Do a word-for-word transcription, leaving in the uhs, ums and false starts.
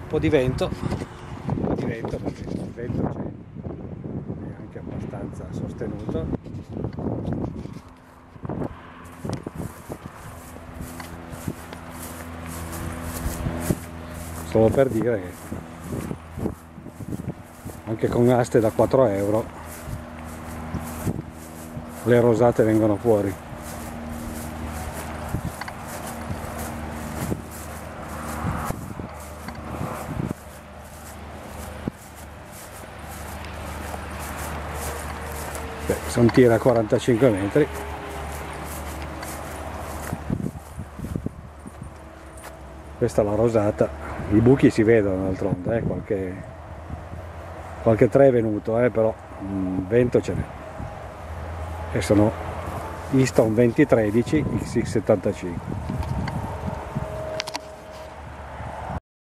po' di vento, un po' di vento perché il vento c'è, è anche abbastanza sostenuto. Solo per dire che anche con aste da quattro euro le rosate vengono fuori. Beh, sono tira a quarantacinque metri. Questa è la rosata, i buchi si vedono d'altronde, eh? qualche, qualche tre è venuto, eh? Però il vento ce n'è. E sono Easton venti tredici X X settantacinque.